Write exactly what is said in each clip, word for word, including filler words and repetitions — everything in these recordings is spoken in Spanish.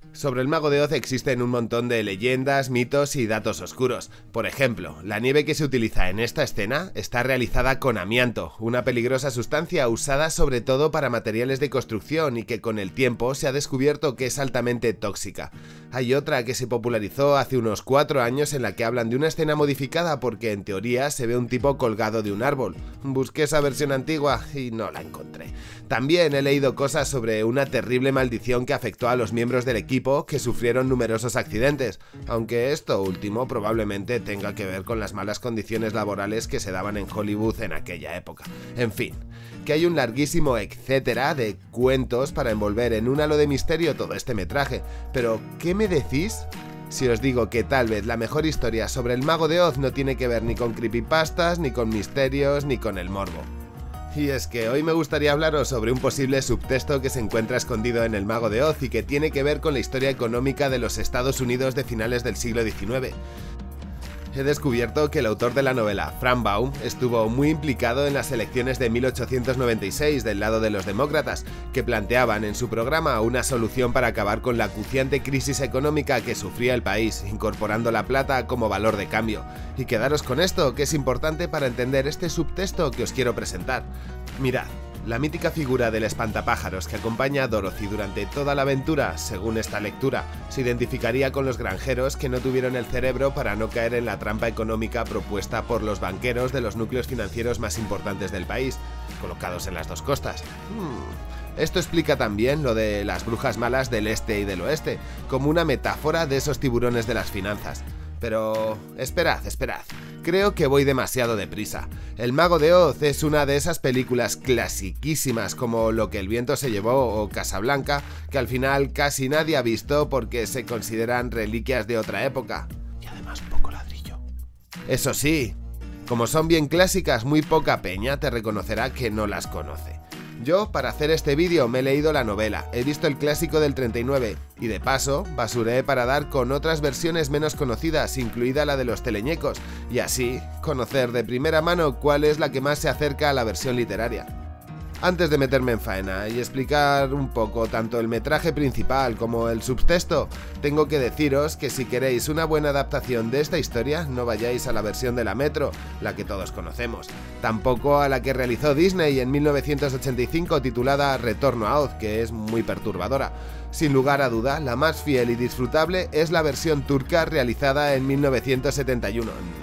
Sobre el Mago de Oz existen un montón de leyendas, mitos y datos oscuros. Por ejemplo, la nieve que se utiliza en esta escena está realizada con amianto, una peligrosa sustancia usada sobre todo para materiales de construcción y que con el tiempo se ha descubierto que es altamente tóxica. Hay otra que se popularizó hace unos cuatro años en la que hablan de una escena modificada porque en teoría se ve un tipo colgado de un árbol. Busqué esa versión antigua y no la encontré. También he leído cosas sobre una terrible maldición que afectó a los miembros del equipo que sufrieron numerosos accidentes, aunque esto último probablemente tenga que ver con las malas condiciones laborales que se daban en Hollywood en aquella época. En fin, que hay un larguísimo etcétera de cuentos para envolver en un halo de misterio todo este metraje, pero ¿qué me decís si os digo que tal vez la mejor historia sobre el Mago de Oz no tiene que ver ni con creepypastas, ni con misterios, ni con el morbo? Y es que hoy me gustaría hablaros sobre un posible subtexto que se encuentra escondido en el Mago de Oz y que tiene que ver con la historia económica de los Estados Unidos de finales del siglo diecinueve. He descubierto que el autor de la novela, Frank Baum, estuvo muy implicado en las elecciones de mil ochocientos noventa y seis del lado de los demócratas, que planteaban en su programa una solución para acabar con la acuciante crisis económica que sufría el país, incorporando la plata como valor de cambio. Y quedaros con esto, que es importante para entender este subtexto que os quiero presentar. Mirad. La mítica figura del espantapájaros que acompaña a Dorothy durante toda la aventura, según esta lectura, se identificaría con los granjeros que no tuvieron el cerebro para no caer en la trampa económica propuesta por los banqueros de los núcleos financieros más importantes del país, colocados en las dos costas. Hmm. Esto explica también lo de las brujas malas del este y del oeste, como una metáfora de esos tiburones de las finanzas. Pero esperad, esperad, creo que voy demasiado deprisa. El Mago de Oz es una de esas películas clasiquísimas como Lo que el viento se llevó o Casablanca, que al final casi nadie ha visto porque se consideran reliquias de otra época. Y además un poco ladrillo. Eso sí, como son bien clásicas, muy poca peña te reconocerá que no las conoce. Yo, para hacer este vídeo, me he leído la novela, he visto el clásico del treinta y nueve y de paso, basuré para dar con otras versiones menos conocidas, incluida la de los teleñecos, y así conocer de primera mano cuál es la que más se acerca a la versión literaria. Antes de meterme en faena y explicar un poco tanto el metraje principal como el subtexto, tengo que deciros que si queréis una buena adaptación de esta historia, no vayáis a la versión de la Metro, la que todos conocemos, tampoco a la que realizó Disney en mil novecientos ochenta y cinco titulada Retorno a Oz, que es muy perturbadora. Sin lugar a duda, la más fiel y disfrutable es la versión turca realizada en mil novecientos setenta y uno. No,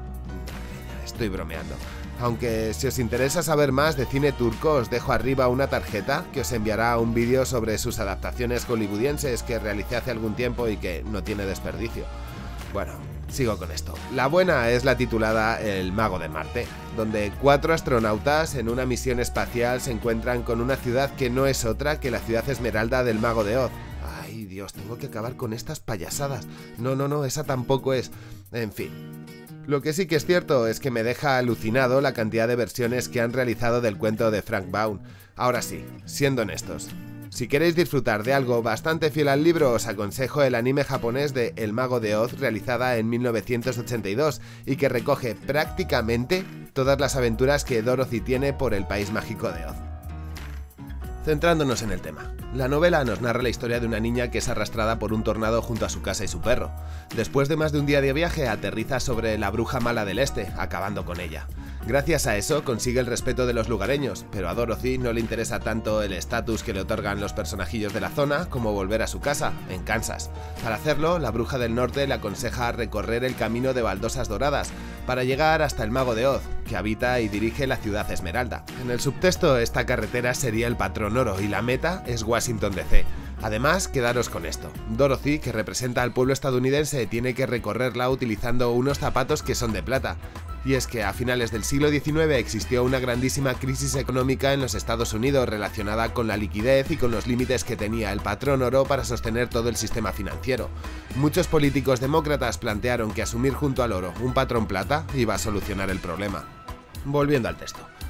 no, estoy bromeando. Aunque si os interesa saber más de cine turco, os dejo arriba una tarjeta que os enviará un vídeo sobre sus adaptaciones hollywoodienses que realicé hace algún tiempo y que no tiene desperdicio. Bueno, sigo con esto. La buena es la titulada El Mago de Marte, donde cuatro astronautas en una misión espacial se encuentran con una ciudad que no es otra que la ciudad Esmeralda del Mago de Oz. Ay Dios, tengo que acabar con estas payasadas. No, no, no, esa tampoco es. En fin. Lo que sí que es cierto es que me deja alucinado la cantidad de versiones que han realizado del cuento de Frank Baum. Ahora sí, siendo honestos, si queréis disfrutar de algo bastante fiel al libro, os aconsejo el anime japonés de El Mago de Oz, realizada en mil novecientos ochenta y dos y que recoge prácticamente todas las aventuras que Dorothy tiene por el país mágico de Oz. Centrándonos en el tema, la novela nos narra la historia de una niña que es arrastrada por un tornado junto a su casa y su perro. Después de más de un día de viaje, aterriza sobre la bruja mala del este, acabando con ella. Gracias a eso consigue el respeto de los lugareños, pero a Dorothy no le interesa tanto el estatus que le otorgan los personajillos de la zona como volver a su casa, en Kansas. Para hacerlo, la bruja del norte le aconseja recorrer el camino de baldosas doradas para llegar hasta el Mago de Oz, que habita y dirige la ciudad Esmeralda. En el subtexto, esta carretera sería el patrón oro y la meta es Washington D C. Además, quedaros con esto. Dorothy, que representa al pueblo estadounidense, tiene que recorrerla utilizando unos zapatos que son de plata. Y es que a finales del siglo diecinueve existió una grandísima crisis económica en los Estados Unidos relacionada con la liquidez y con los límites que tenía el patrón oro para sostener todo el sistema financiero. Muchos políticos demócratas plantearon que asumir junto al oro un patrón plata iba a solucionar el problema. Volviendo al texto.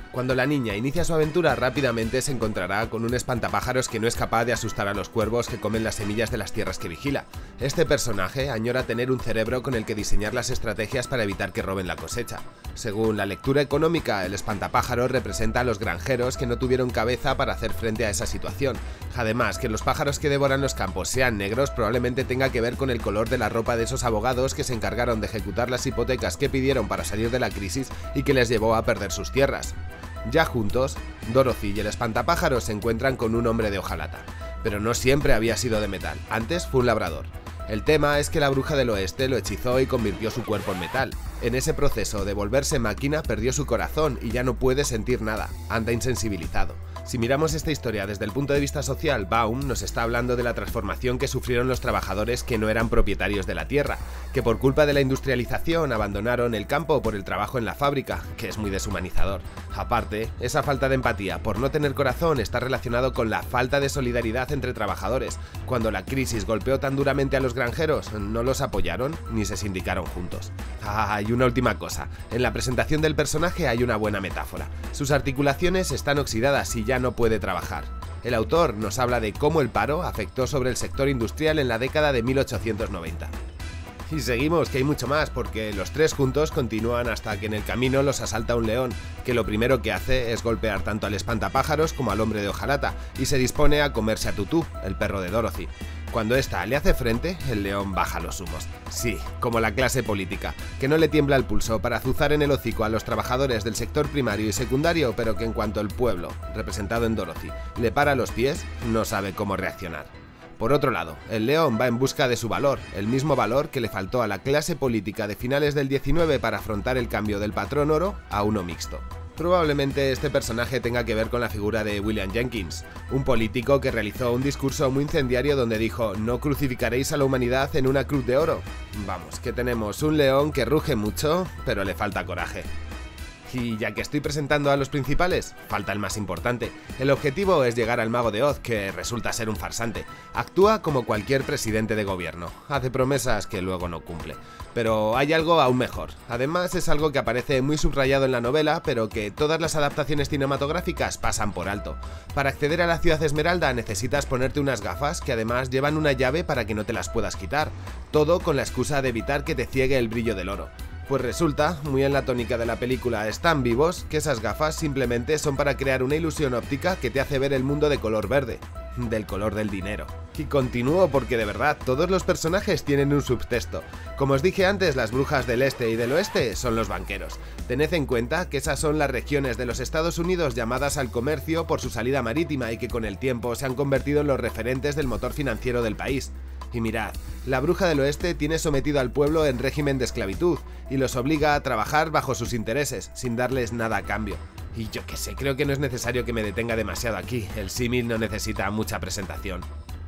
Cuando la niña inicia su aventura, rápidamente se encontrará con un espantapájaros que no es capaz de asustar a los cuervos que comen las semillas de las tierras que vigila. Este personaje añora tener un cerebro con el que diseñar las estrategias para evitar que roben la cosecha. Según la lectura económica, el espantapájaros representa a los granjeros que no tuvieron cabeza para hacer frente a esa situación. Además, que los pájaros que devoran los campos sean negros probablemente tenga que ver con el color de la ropa de esos abogados que se encargaron de ejecutar las hipotecas que pidieron para salir de la crisis y que les llevó a perder sus tierras. Ya juntos, Dorothy y el espantapájaros se encuentran con un hombre de hojalata, pero no siempre había sido de metal, antes fue un labrador. El tema es que la bruja del oeste lo hechizó y convirtió su cuerpo en metal. En ese proceso de volverse máquina perdió su corazón y ya no puede sentir nada, anda insensibilizado. Si miramos esta historia desde el punto de vista social, Baum nos está hablando de la transformación que sufrieron los trabajadores que no eran propietarios de la tierra, que por culpa de la industrialización abandonaron el campo por el trabajo en la fábrica, que es muy deshumanizador. Aparte, esa falta de empatía por no tener corazón está relacionado con la falta de solidaridad entre trabajadores. Cuando la crisis golpeó tan duramente a los granjeros, no los apoyaron ni se sindicaron juntos. Ah, y una última cosa, en la presentación del personaje hay una buena metáfora. Sus articulaciones están oxidadas y ya no puede trabajar. El autor nos habla de cómo el paro afectó sobre el sector industrial en la década de mil ochocientos noventa. Y seguimos, que hay mucho más, porque los tres juntos continúan hasta que en el camino los asalta un león, que lo primero que hace es golpear tanto al espantapájaros como al hombre de hojalata, y se dispone a comerse a Tutú, el perro de Dorothy. Cuando ésta le hace frente, el león baja los humos. Sí, como la clase política, que no le tiembla el pulso para azuzar en el hocico a los trabajadores del sector primario y secundario, pero que en cuanto el pueblo, representado en Dorothy, le para los pies, no sabe cómo reaccionar. Por otro lado, el león va en busca de su valor, el mismo valor que le faltó a la clase política de finales del diecinueve para afrontar el cambio del patrón oro a uno mixto. Probablemente este personaje tenga que ver con la figura de William Jenkins, un político que realizó un discurso muy incendiario donde dijo: no crucificaréis a la humanidad en una cruz de oro. Vamos, que tenemos un león que ruge mucho, pero le falta coraje. Y ya que estoy presentando a los principales, falta el más importante. El objetivo es llegar al mago de Oz, que resulta ser un farsante. Actúa como cualquier presidente de gobierno, hace promesas que luego no cumple. Pero hay algo aún mejor. Además es algo que aparece muy subrayado en la novela, pero que todas las adaptaciones cinematográficas pasan por alto. Para acceder a la Ciudad Esmeralda necesitas ponerte unas gafas que además llevan una llave para que no te las puedas quitar. Todo con la excusa de evitar que te ciegue el brillo del oro. Pues resulta, muy en la tónica de la película Están vivos, que esas gafas simplemente son para crear una ilusión óptica que te hace ver el mundo de color verde, del color del dinero. Y continúo porque de verdad, todos los personajes tienen un subtexto. Como os dije antes, las brujas del este y del oeste son los banqueros. Tened en cuenta que esas son las regiones de los Estados Unidos llamadas al comercio por su salida marítima y que con el tiempo se han convertido en los referentes del motor financiero del país. Y mirad, la bruja del oeste tiene sometido al pueblo en régimen de esclavitud y los obliga a trabajar bajo sus intereses, sin darles nada a cambio. Y yo qué sé, creo que no es necesario que me detenga demasiado aquí, el símil no necesita mucha presentación.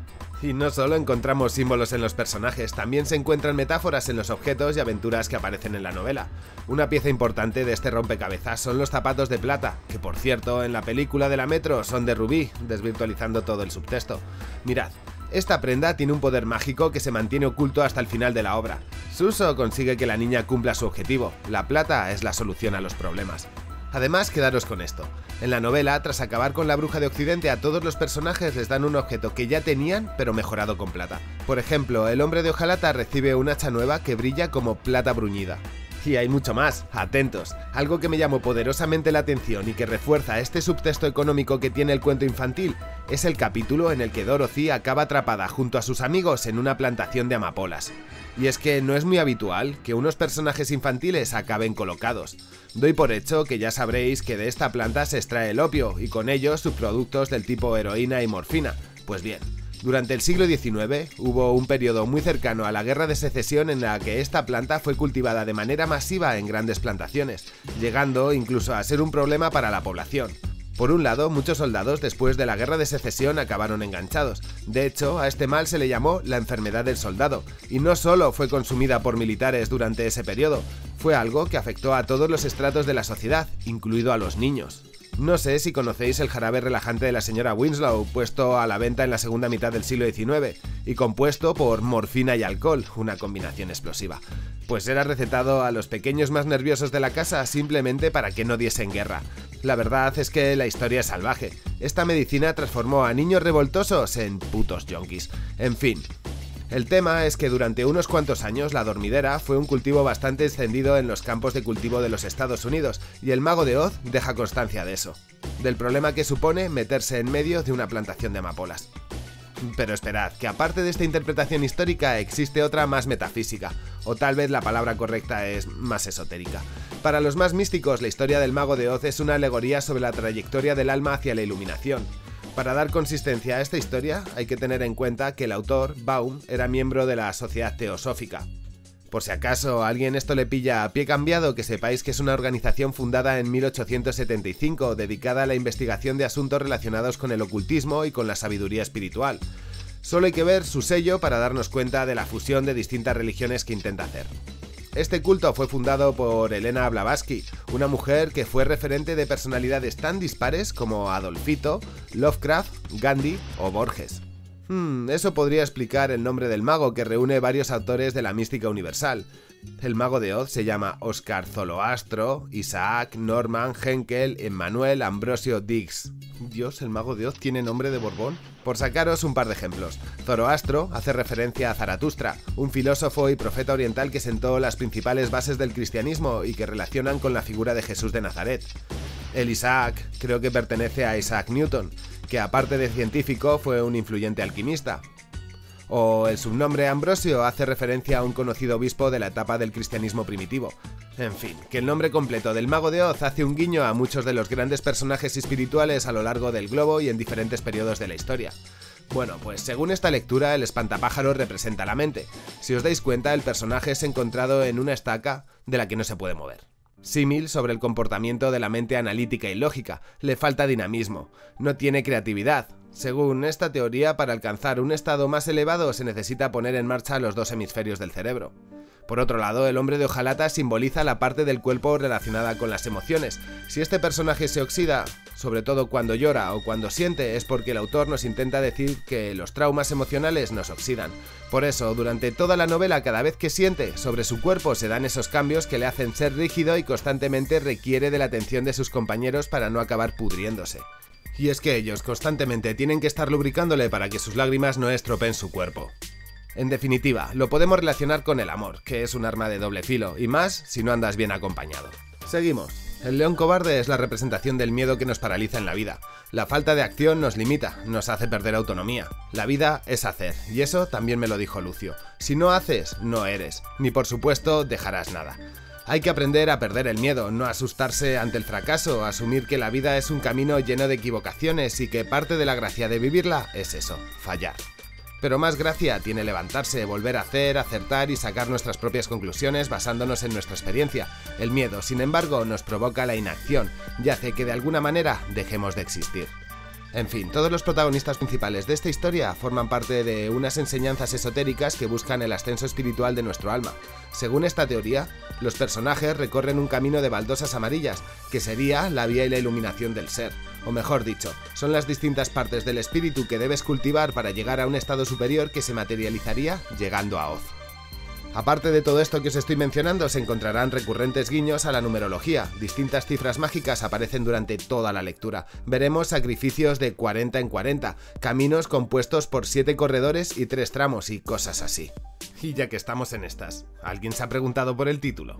Y no solo encontramos símbolos en los personajes, también se encuentran metáforas en los objetos y aventuras que aparecen en la novela. Una pieza importante de este rompecabezas son los zapatos de plata, que por cierto en la película de la Metro son de rubí, desvirtualizando todo el subtexto. Mirad. Esta prenda tiene un poder mágico que se mantiene oculto hasta el final de la obra. Su uso consigue que la niña cumpla su objetivo. La plata es la solución a los problemas. Además, quedaros con esto. En la novela, tras acabar con la bruja de Occidente, a todos los personajes les dan un objeto que ya tenían, pero mejorado con plata. Por ejemplo, el hombre de hojalata recibe un hacha nueva que brilla como plata bruñida. Y hay mucho más, atentos. Algo que me llamó poderosamente la atención y que refuerza este subtexto económico que tiene el cuento infantil es el capítulo en el que Dorothy acaba atrapada junto a sus amigos en una plantación de amapolas. Y es que no es muy habitual que unos personajes infantiles acaben colocados. Doy por hecho que ya sabréis que de esta planta se extrae el opio y con ello subproductos del tipo heroína y morfina. Pues bien, durante el siglo diecinueve hubo un periodo muy cercano a la Guerra de Secesión en la que esta planta fue cultivada de manera masiva en grandes plantaciones, llegando incluso a ser un problema para la población. Por un lado, muchos soldados después de la Guerra de Secesión acabaron enganchados. De hecho, a este mal se le llamó la enfermedad del soldado, y no solo fue consumida por militares durante ese periodo, fue algo que afectó a todos los estratos de la sociedad, incluido a los niños. No sé si conocéis el jarabe relajante de la señora Winslow, puesto a la venta en la segunda mitad del siglo diecinueve, y compuesto por morfina y alcohol, una combinación explosiva. Pues era recetado a los pequeños más nerviosos de la casa simplemente para que no diesen guerra. La verdad es que la historia es salvaje. Esta medicina transformó a niños revoltosos en putos yonkis. En fin. El tema es que durante unos cuantos años la dormidera fue un cultivo bastante extendido en los campos de cultivo de los Estados Unidos, y el Mago de Oz deja constancia de eso, del problema que supone meterse en medio de una plantación de amapolas. Pero esperad, que aparte de esta interpretación histórica existe otra más metafísica, o tal vez la palabra correcta es más esotérica. Para los más místicos, la historia del Mago de Oz es una alegoría sobre la trayectoria del alma hacia la iluminación. Para dar consistencia a esta historia, hay que tener en cuenta que el autor, Baum, era miembro de la Sociedad Teosófica. Por si acaso a alguien esto le pilla a pie cambiado, que sepáis que es una organización fundada en mil ochocientos setenta y cinco, dedicada a la investigación de asuntos relacionados con el ocultismo y con la sabiduría espiritual. Solo hay que ver su sello para darnos cuenta de la fusión de distintas religiones que intenta hacer. Este culto fue fundado por Elena Blavatsky, una mujer que fue referente de personalidades tan dispares como Adolfito, Lovecraft, Gandhi o Borges. Hmm, eso podría explicar el nombre del mago, que reúne varios autores de la mística universal. El Mago de Oz se llama Oscar Zoroastro, Isaac, Norman, Henkel, Emmanuel, Ambrosio Diggs. Dios, el Mago de Oz tiene nombre de Borbón. Por sacaros un par de ejemplos. Zoroastro hace referencia a Zaratustra, un filósofo y profeta oriental que sentó las principales bases del cristianismo y que relacionan con la figura de Jesús de Nazaret. El Isaac creo que pertenece a Isaac Newton, que aparte de científico fue un influyente alquimista. O el subnombre Ambrosio hace referencia a un conocido obispo de la etapa del cristianismo primitivo. En fin, que el nombre completo del Mago de Oz hace un guiño a muchos de los grandes personajes espirituales a lo largo del globo y en diferentes periodos de la historia. Bueno, pues según esta lectura, el espantapájaros representa la mente. Si os dais cuenta, el personaje es encontrado en una estaca de la que no se puede mover. Símil sobre el comportamiento de la mente analítica y lógica, le falta dinamismo, no tiene creatividad. Según esta teoría, para alcanzar un estado más elevado se necesita poner en marcha los dos hemisferios del cerebro. Por otro lado, el hombre de hojalata simboliza la parte del cuerpo relacionada con las emociones. Si este personaje se oxida, sobre todo cuando llora o cuando siente, es porque el autor nos intenta decir que los traumas emocionales nos oxidan. Por eso, durante toda la novela, cada vez que siente, sobre su cuerpo se dan esos cambios que le hacen ser rígido y constantemente requiere de la atención de sus compañeros para no acabar pudriéndose. Y es que ellos constantemente tienen que estar lubricándole para que sus lágrimas no estropeen su cuerpo. En definitiva, lo podemos relacionar con el amor, que es un arma de doble filo, y más si no andas bien acompañado. Seguimos. El león cobarde es la representación del miedo que nos paraliza en la vida. La falta de acción nos limita, nos hace perder autonomía. La vida es hacer, y eso también me lo dijo Lucio. Si no haces, no eres, ni por supuesto dejarás nada. Hay que aprender a perder el miedo, no asustarse ante el fracaso, asumir que la vida es un camino lleno de equivocaciones y que parte de la gracia de vivirla es eso, fallar. Pero más gracia tiene levantarse, volver a hacer, acertar y sacar nuestras propias conclusiones basándonos en nuestra experiencia. El miedo, sin embargo, nos provoca la inacción y hace que de alguna manera dejemos de existir. En fin, todos los protagonistas principales de esta historia forman parte de unas enseñanzas esotéricas que buscan el ascenso espiritual de nuestro alma. Según esta teoría, los personajes recorren un camino de baldosas amarillas, que sería la vía y la iluminación del ser. O mejor dicho, son las distintas partes del espíritu que debes cultivar para llegar a un estado superior que se materializaría llegando a Oz. Aparte de todo esto que os estoy mencionando, se encontrarán recurrentes guiños a la numerología. Distintas cifras mágicas aparecen durante toda la lectura. Veremos sacrificios de cuarenta en cuarenta, caminos compuestos por siete corredores y tres tramos y cosas así. Y ya que estamos en estas, ¿alguien se ha preguntado por el título?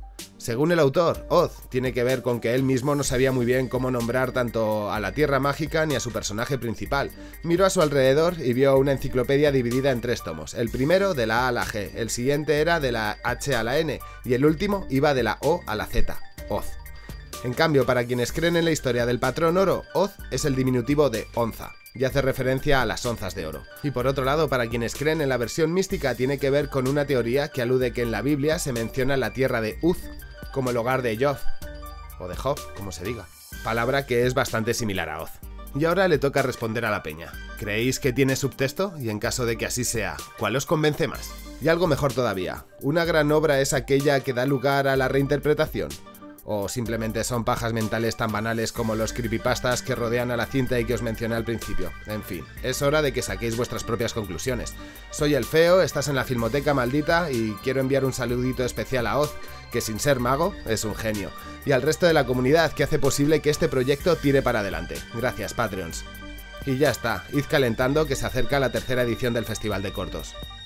Según el autor, Oz tiene que ver con que él mismo no sabía muy bien cómo nombrar tanto a la Tierra Mágica ni a su personaje principal. Miró a su alrededor y vio una enciclopedia dividida en tres tomos. El primero de la A a la G, el siguiente era de la H a la N y el último iba de la O a la Z, Oz. En cambio, para quienes creen en la historia del patrón oro, Oz es el diminutivo de onza y hace referencia a las onzas de oro. Y por otro lado, para quienes creen en la versión mística, tiene que ver con una teoría que alude que en la Biblia se menciona la tierra de Uz como el hogar de Job, o de Job, como se diga, palabra que es bastante similar a Oz. Y ahora le toca responder a la peña. ¿Creéis que tiene subtexto? Y en caso de que así sea, ¿cuál os convence más? Y algo mejor todavía, ¿una gran obra es aquella que da lugar a la reinterpretación? ¿O simplemente son pajas mentales tan banales como los creepypastas que rodean a la cinta y que os mencioné al principio? En fin, es hora de que saquéis vuestras propias conclusiones. Soy el Feo, estás en la Filmoteca Maldita y quiero enviar un saludito especial a Oz, que sin ser mago es un genio, y al resto de la comunidad que hace posible que este proyecto tire para adelante. Gracias, Patreons. Y ya está, id calentando que se acerca la tercera edición del Festival de Cortos.